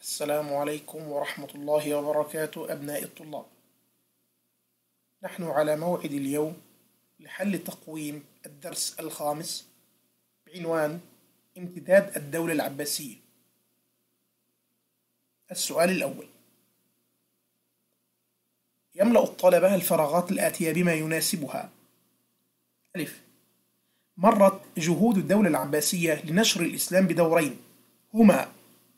السلام عليكم ورحمة الله وبركاته أبناء الطلاب. نحن على موعد اليوم لحل تقويم الدرس الخامس بعنوان امتداد الدولة العباسية. السؤال الأول: يملأ الطلبة الفراغات الآتية بما يناسبها. ألف: مرت جهود الدولة العباسية لنشر الإسلام بدورين، هما: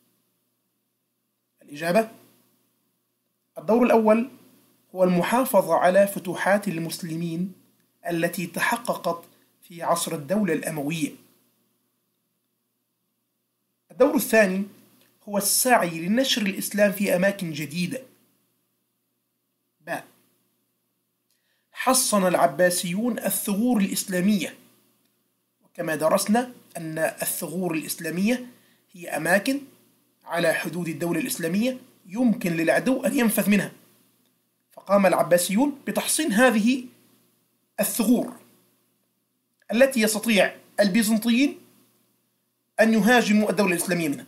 الإجابة: الدور الأول هو المحافظة على فتوحات المسلمين التي تحققت في عصر الدولة الأموية. الدور الثاني هو السعي لنشر الإسلام في أماكن جديدة. ب: حصن العباسيون الثغور الإسلامية، وكما درسنا أن الثغور الإسلامية هي أماكن على حدود الدولة الإسلامية يمكن للعدو أن ينفذ منها، فقام العباسيون بتحصين هذه الثغور التي يستطيع البيزنطيين أن يهاجموا الدولة الإسلامية منها،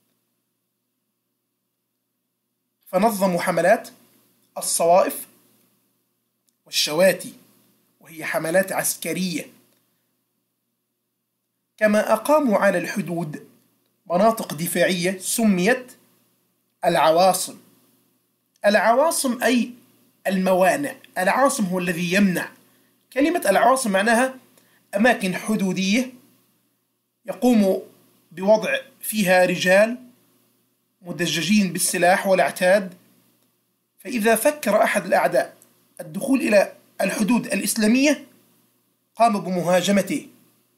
فنظموا حملات الصوائف والشواتي، وهي حملات عسكرية، كما أقاموا على الحدود مناطق دفاعية سميت العواصم. العواصم أي الموانع، العاصم هو الذي يمنع. كلمة العواصم معناها أماكن حدودية يقوم بوضع فيها رجال مدججين بالسلاح والعتاد، فإذا فكر أحد الأعداء الدخول إلى الحدود الإسلامية قام بمهاجمته.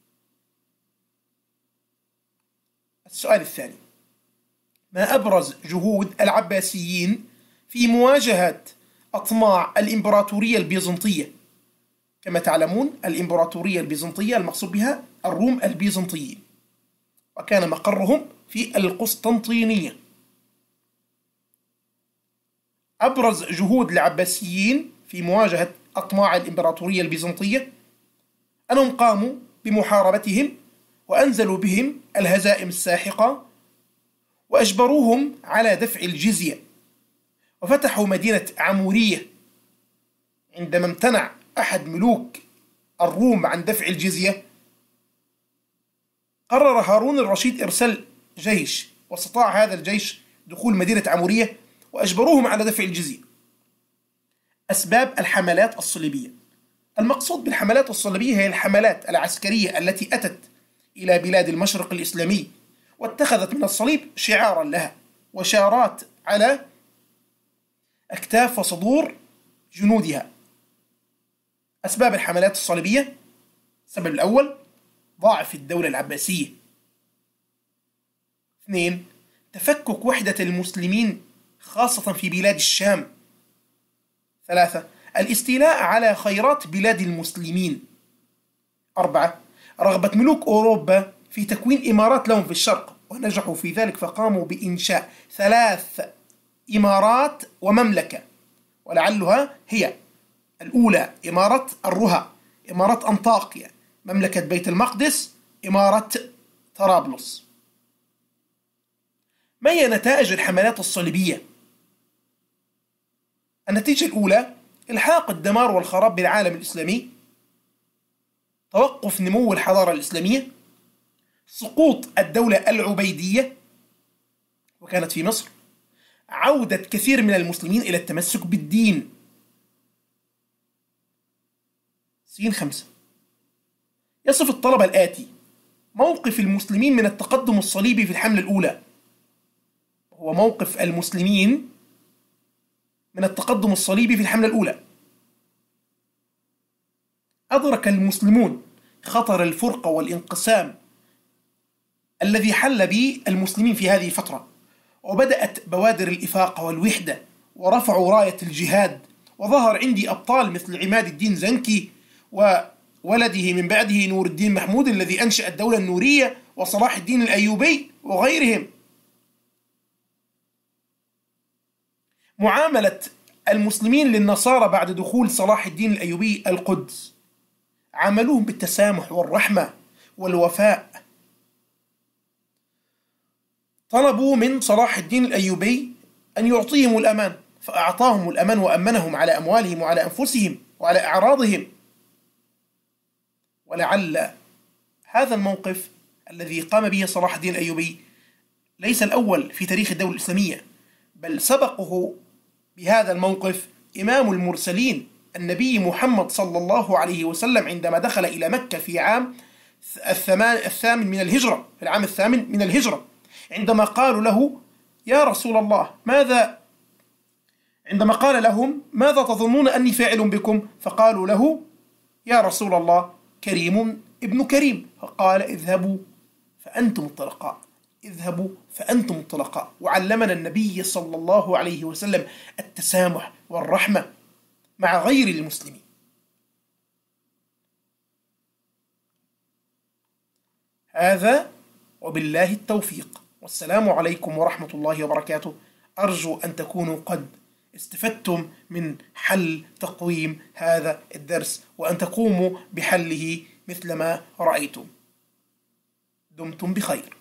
السؤال الثاني: ما أبرز جهود العباسيين في مواجهة أطماع الإمبراطورية البيزنطية؟ كما تعلمون الإمبراطورية البيزنطية المقصود بها الروم البيزنطيين، وكان مقرهم في القسطنطينية. أبرز جهود العباسيين في مواجهة أطماع الإمبراطورية البيزنطية أنهم قاموا بمحاربتهم وأنزلوا بهم الهزائم الساحقة وأجبروهم على دفع الجزية، وفتحوا مدينة عمورية. عندما امتنع أحد ملوك الروم عن دفع الجزية قرر هارون الرشيد إرسال جيش، واستطاع هذا الجيش دخول مدينة عمورية وأجبروهم على دفع الجزية. أسباب الحملات الصليبية: المقصود بالحملات الصليبية هي الحملات العسكرية التي أتت إلى بلاد المشرق الإسلامي واتخذت من الصليب شعارا لها وشارات على أكتاف وصدور جنودها. أسباب الحملات الصليبية: السبب الأول ضعف الدولة العباسية. 2. تفكك وحدة المسلمين خاصة في بلاد الشام. 3. الاستيلاء على خيرات بلاد المسلمين. 4. رغبة ملوك أوروبا في تكوين إمارات لهم في الشرق، ونجحوا في ذلك فقاموا بإنشاء 3 إمارات ومملكة، ولعلها هي: الأولى إمارة الرها، إمارة أنطاكيا، مملكة بيت المقدس، إمارة طرابلس. ما هي نتائج الحملات الصليبية؟ النتيجة الأولى: إلحاق الدمار والخراب بالعالم الإسلامي، توقف نمو الحضارة الإسلامية، سقوط الدولة العبيدية وكانت في مصر، عودة كثير من المسلمين إلى التمسك بالدين. 5. يصف الطلبة الآتي موقف المسلمين من التقدم الصليبي في الحملة الأولى. هو موقف المسلمين من التقدم الصليبي في الحملة الأولى: أدرك المسلمون خطر الفرقة والانقسام الذي حل به المسلمين في هذه الفترة، وبدأت بوادر الإفاقة والوحدة، ورفعوا راية الجهاد، وظهر عندي أبطال مثل عماد الدين زنكي وولده من بعده نور الدين محمود الذي أنشأ الدولة النورية، وصلاح الدين الأيوبي وغيرهم. معاملة المسلمين للنصارى بعد دخول صلاح الدين الأيوبي القدس: عاملوهم بالتسامح والرحمة والوفاء. طلبوا من صلاح الدين الأيوبي أن يعطيهم الأمان، فأعطاهم الأمان وأمنهم على أموالهم وعلى أنفسهم وعلى أعراضهم. ولعل هذا الموقف الذي قام به صلاح الدين الأيوبي ليس الأول في تاريخ الدولة الإسلامية، بل سبقه بهذا الموقف إمام المرسلين النبي محمد صلى الله عليه وسلم عندما دخل إلى مكة في عام الثامن من الهجرة، في العام الثامن من الهجرة، عندما قالوا له يا رسول الله عندما قال لهم ماذا تظنون أني فاعل بكم؟ فقالوا له يا رسول الله كريم ابن كريم. فقال اذهبوا فأنتم الطلقاء، اذهبوا فأنتم الطلقاء. وعلمنا النبي صلى الله عليه وسلم التسامح والرحمة مع غير المسلمين. هذا وبالله التوفيق، والسلام عليكم ورحمة الله وبركاته. أرجو أن تكونوا قد استفدتم من حل تقويم هذا الدرس، وأن تقوموا بحله مثل ما رأيتم. دمتم بخير.